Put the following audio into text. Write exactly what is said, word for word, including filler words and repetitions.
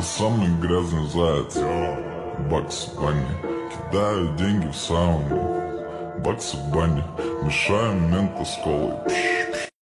самый грязный заяц. Бакс Банни, кидаю деньги в сауну. Бакс Банни, мешаем мента с колой.